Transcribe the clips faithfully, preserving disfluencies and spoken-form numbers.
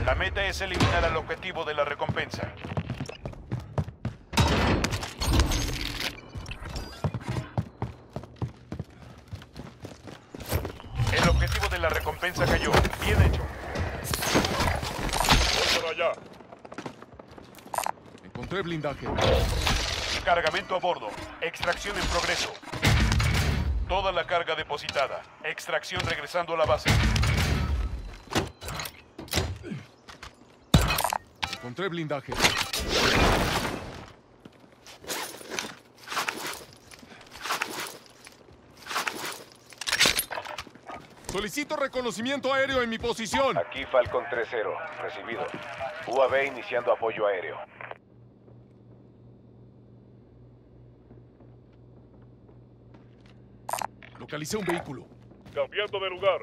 La meta es eliminar al objetivo de la recompensa. El objetivo de la recompensa cayó. Bien hecho. Voy para allá. Encontré blindaje. Cargamento a bordo. Extracción en progreso. Toda la carga depositada. Extracción regresando a la base. Encontré blindaje. Solicito reconocimiento aéreo en mi posición. Aquí Falcon tres cero, recibido. U A V iniciando apoyo aéreo. Localicé un vehículo. Cambiando de lugar.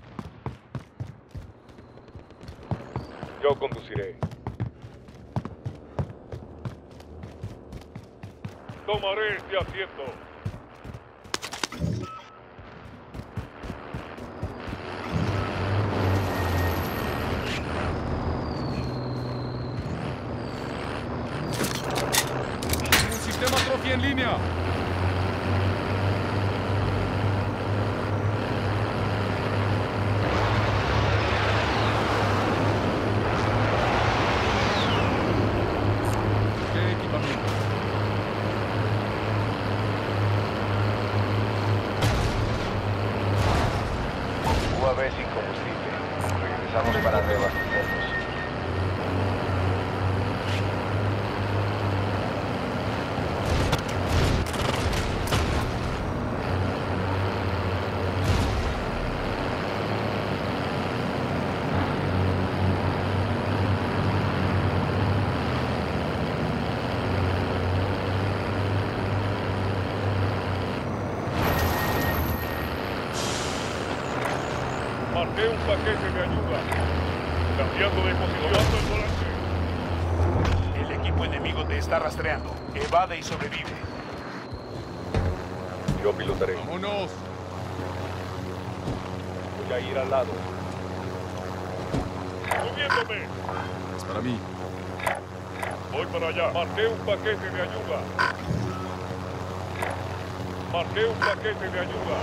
Yo conduciré. Tomaré este asiento. Un sistema Trophy en línea. ¿Qué equipamiento? U A V sin combustible. Regresamos para reabastecernos. Marqué un paquete de ayuda. Cambiando de posición el volante. El equipo enemigo te está rastreando. Evade y sobrevive. Yo pilotaré. ¡Vámonos! Voy a ir al lado. Subiéndome. Es para mí. Voy para allá. Marqué un paquete de ayuda. Marqué un paquete de ayuda.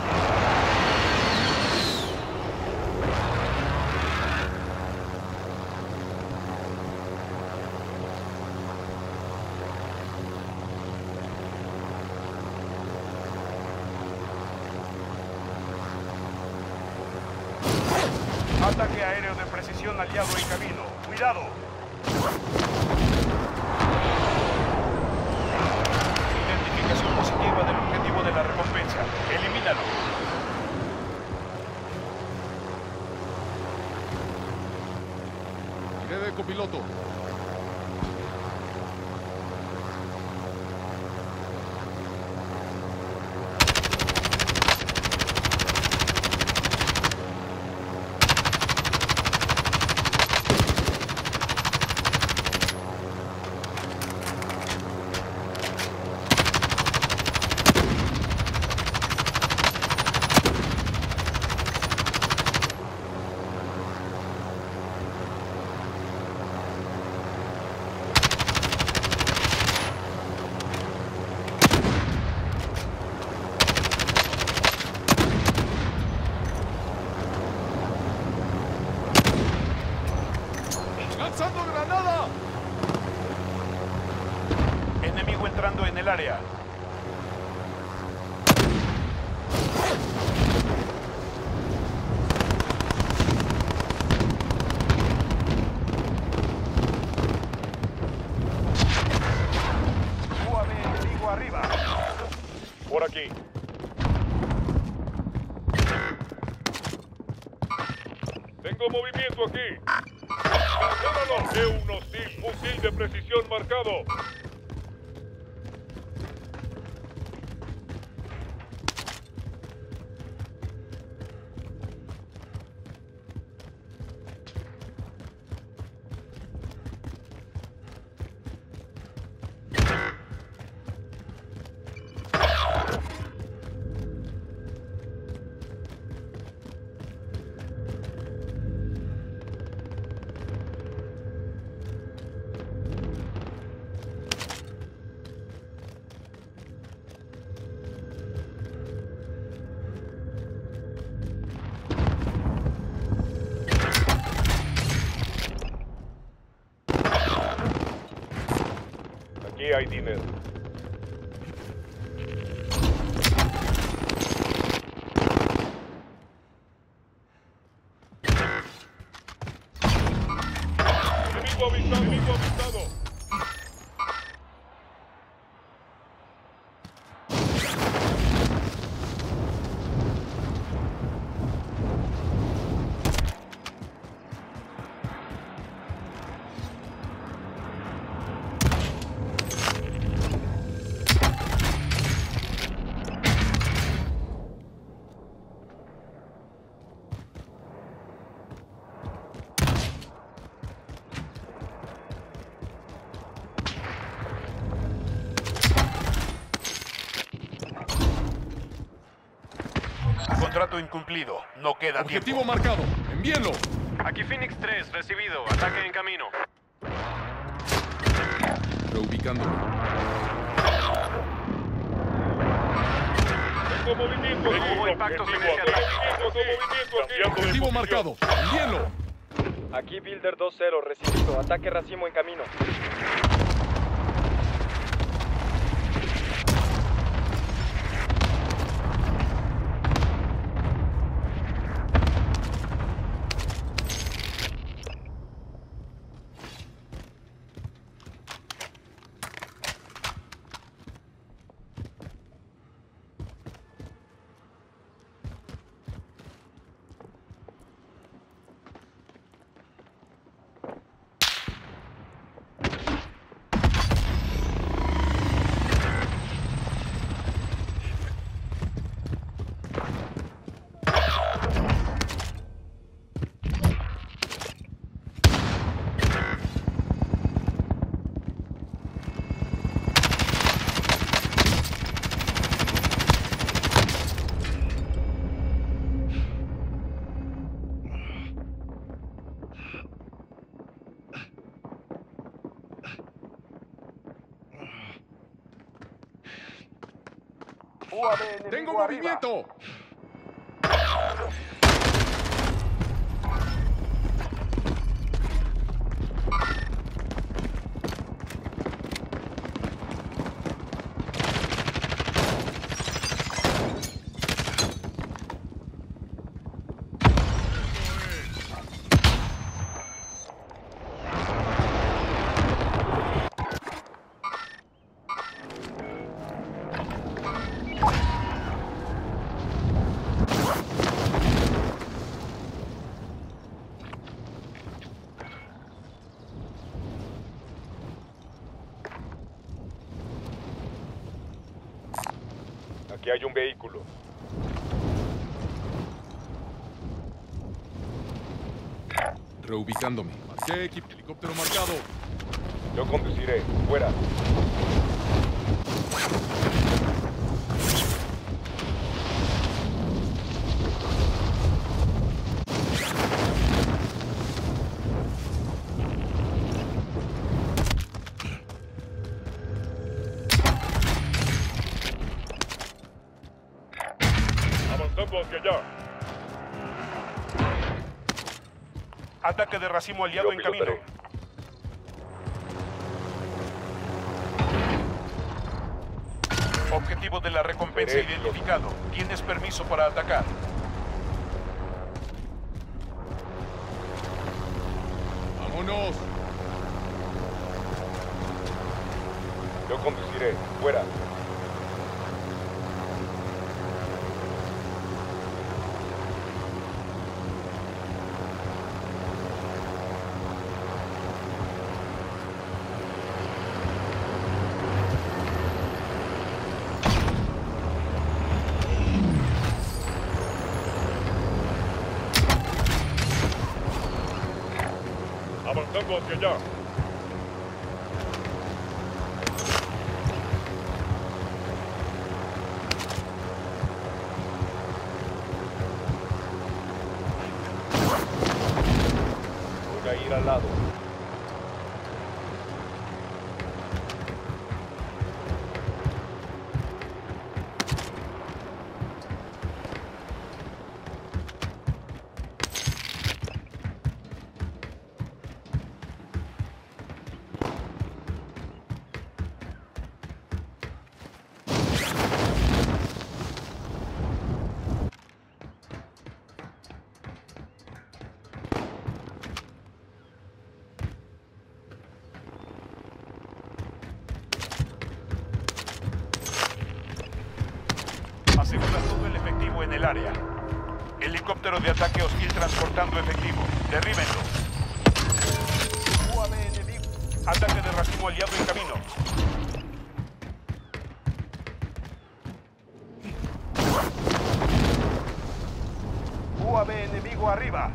Ataque aéreo de precisión aliado en camino. ¡Cuidado! Identificación positiva del objetivo de la recompensa. Elimínalo. Iré de copiloto. ¡Lanzando granada! Enemigo entrando en el área. U A V enemigo arriba. Por aquí. Tengo movimiento aquí. ¡Cancélalo! De un hostil. Fusil de precisión marcado. hay dinero. Enemigo avistado, enemigo avistado. Contrato incumplido. No queda Objetivo tiempo. marcado. Envíenlo. Aquí Phoenix tres, recibido. Ataque en camino. Reubicándome. Tengo movimiento aquí. Hubo impactos en Objetivo ese aquí. ataque. Tengo movimiento aquí. Cambiando de Objetivo posición. marcado. Envíenlo. Aquí Builder dos cero, recibido. Ataque racimo en camino. U A V enemigo Tengo arriba. movimiento. Aquí hay un vehículo. Reubicándome. Marqué equipo. Helicóptero marcado. Yo conduciré. Fuera. Avanzando hacia allá. Ataque de racimo aliado Yo en camino. pilotaré. Objetivo de la recompensa Seré identificado. Tienes permiso para atacar. Vámonos. Yo conduciré. Fuera. Avanzando hacia allá. Voy a ir al lado. área. Helicóptero de ataque hostil transportando efectivo. Derríbenlo. U A V enemigo. Ataque de racimo aliado en camino. U A V enemigo arriba.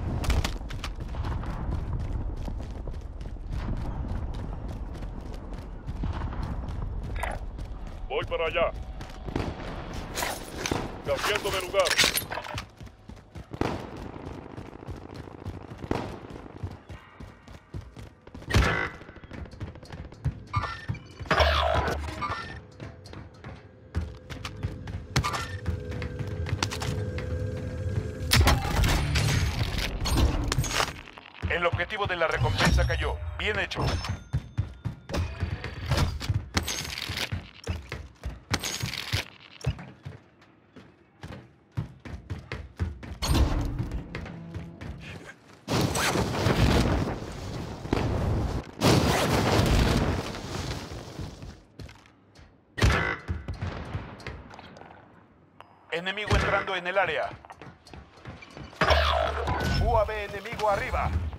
Voy para allá. Cambiando de lugar. El objetivo de la recompensa cayó. Bien hecho. Enemigo entrando en el área. U A V enemigo arriba.